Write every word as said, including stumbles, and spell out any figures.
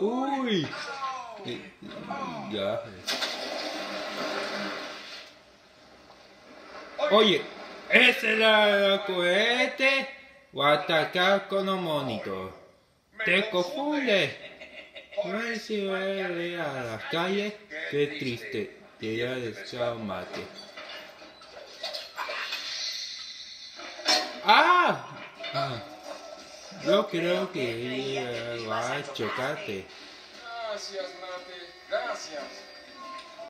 Uy. Ya. Oye, ¿ese era el cohete o atacar con un monitor? Te confunde. No es si voy a la calle, qué triste, te ya deseo mate. ¡Ah! Ah, yo creo que va a chocarte. Gracias, Mate, gracias.